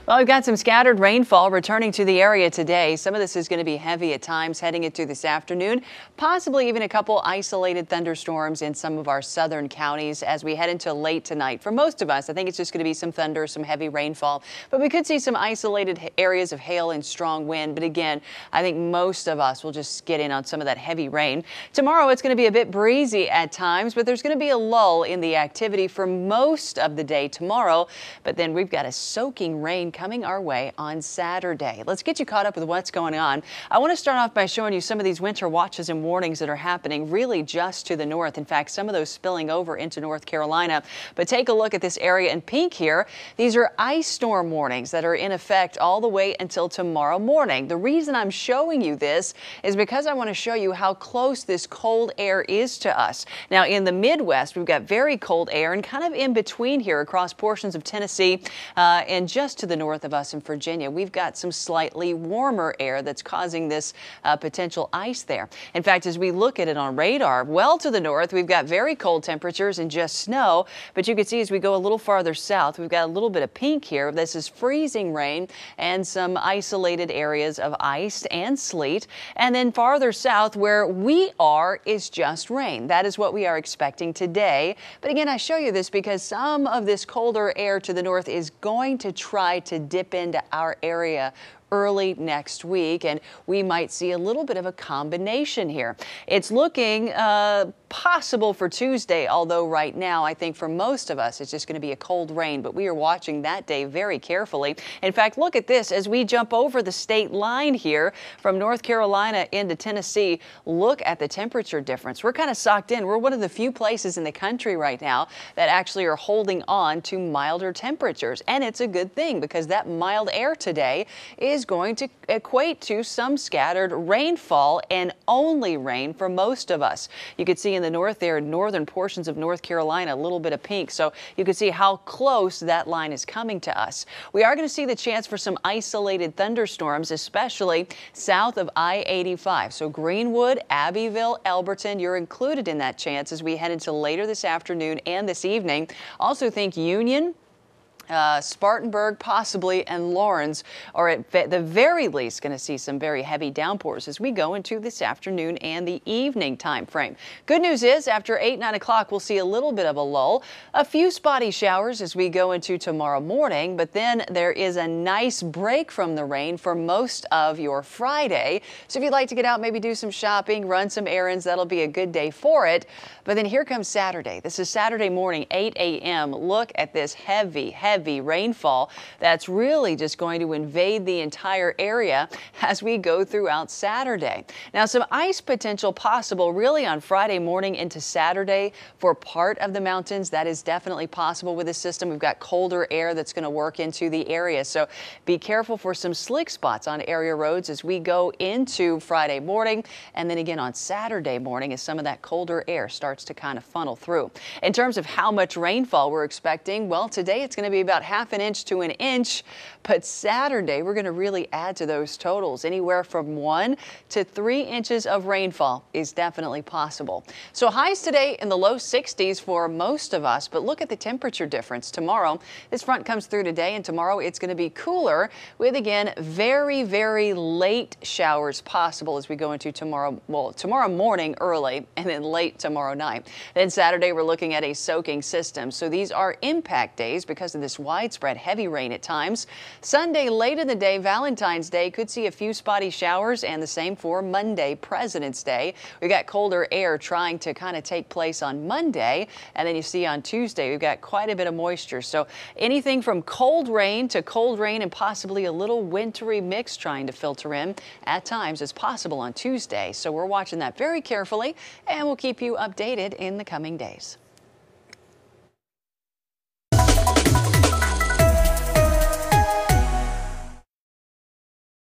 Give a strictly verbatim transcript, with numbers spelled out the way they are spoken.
Well, we've got some scattered rainfall returning to the area today. Some of this is going to be heavy at times heading into this afternoon, possibly even a couple isolated thunderstorms in some of our southern counties as we head into late tonight. For most of us, I think it's just going to be some thunder, some heavy rainfall, but we could see some isolated areas of hail and strong wind. But again, I think most of us will just get in on some of that heavy rain. Tomorrow, it's going to be a bit breezy at times, but there's going to be a lull in the activity for most of the day tomorrow. But then we've got a soaking rain coming our way on Saturday. Let's get you caught up with what's going on. I want to start off by showing you some of these winter watches and warnings that are happening really just to the north. In fact, some of those spilling over into North Carolina. But take a look at this area in pink here. These are ice storm warnings that are in effect all the way until tomorrow morning. The reason I'm showing you this is because I want to show you how close this cold air is to us. Now, in the Midwest, we've got very cold air and kind of in between here across portions of Tennessee uh, and just to the north of us in Virginia, we've got some slightly warmer air that's causing this uh, potential ice there. In fact, as we look at it on radar, well to the north, we've got very cold temperatures and just snow. But you can see as we go a little farther south, we've got a little bit of pink here. This is freezing rain and some isolated areas of ice and sleet. And then farther south where we are is just rain. That is what we are expecting today. But again, I show you this because some of this colder air to the north is going to try to dip into our area early next week, and we might see a little bit of a combination here. It's looking uh, possible for Tuesday, although right now I think for most of us it's just going to be a cold rain, but we are watching that day very carefully. In fact, look at this as we jump over the state line here from North Carolina into Tennessee. Look at the temperature difference. We're kind of socked in. We're one of the few places in the country right now that actually are holding on to milder temperatures, and it's a good thing because that mild air today is is going to equate to some scattered rainfall and only rain for most of us. You can see in the north there, northern portions of North Carolina, a little bit of pink. So you can see how close that line is coming to us. We are going to see the chance for some isolated thunderstorms, especially south of I eighty-five. So Greenwood, Abbeville, Elberton, you're included in that chance as we head into later this afternoon and this evening. Also think Union, Uh, Spartanburg possibly, and Lawrence are at the very least going to see some very heavy downpours as we go into this afternoon and the evening time frame. Good news is after eight, nine o'clock, we'll see a little bit of a lull, a few spotty showers as we go into tomorrow morning, but then there is a nice break from the rain for most of your Friday. So if you'd like to get out, maybe do some shopping, run some errands, that'll be a good day for it. But then here comes Saturday. This is Saturday morning, eight A M Look at this heavy, heavy Heavy rainfall that's really just going to invade the entire area as we go throughout Saturday. Now, some ice potential possible really on Friday morning into Saturday for part of the mountains. That is definitely possible with this system. We've got colder air that's going to work into the area. So be careful for some slick spots on area roads as we go into Friday morning. And then again on Saturday morning as some of that colder air starts to kind of funnel through. In terms of how much rainfall we're expecting, well, today it's going to be about half an inch to an inch, but Saturday we're going to really add to those totals. Anywhere from one to three inches of rainfall is definitely possible. So highs today in the low sixties for most of us, but look at the temperature difference tomorrow. This front comes through today, and tomorrow it's going to be cooler with, again, very, very late showers possible as we go into tomorrow, well, tomorrow morning early and then late tomorrow night. Then Saturday we're looking at a soaking system. So these are impact days because of this widespread heavy rain at times. Sunday late in the day, Valentine's Day, could see a few spotty showers, and the same for Monday, President's Day. We've got colder air trying to kind of take place on Monday, and then you see on Tuesday we've got quite a bit of moisture. So anything from cold rain to cold rain and possibly a little wintry mix trying to filter in at times is possible on Tuesday. So we're watching that very carefully, and we'll keep you updated in the coming days.